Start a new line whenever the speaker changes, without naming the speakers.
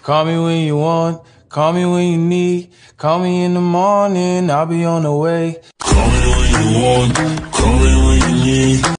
Call me when you want, call me when you need. Call me in the morning, I'll be on the way. Call me when you want, call me when you need.